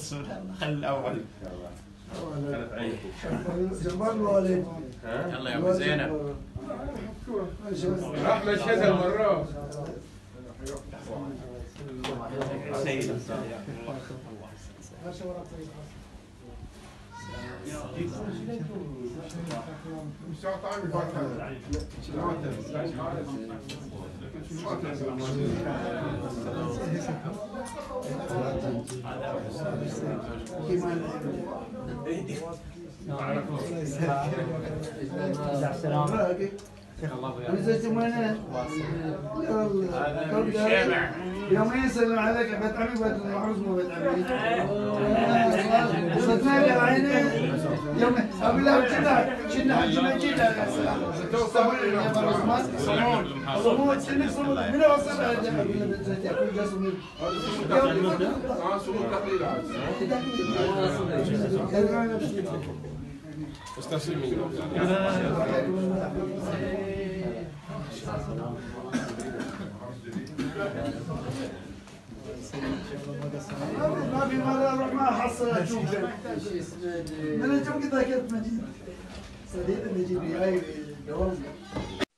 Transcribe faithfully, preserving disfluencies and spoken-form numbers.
بسم الله خل الاول. جمال الوالد. يلا يا ابو زينب. احمد شذا مرة. يومين يسلم عليك بيت عمي بيت المحروس مو بيت عمي. صدقني يا عيني يوم ابي لا كذا كنا كنا كذا صمود صمود صمود من وصل يقول جا صمود صمود تقليل استسلمي. ما في مرة اروح ما احصل اشوف من الجو كذا كنت مجيب صديق نجيب جاي دوام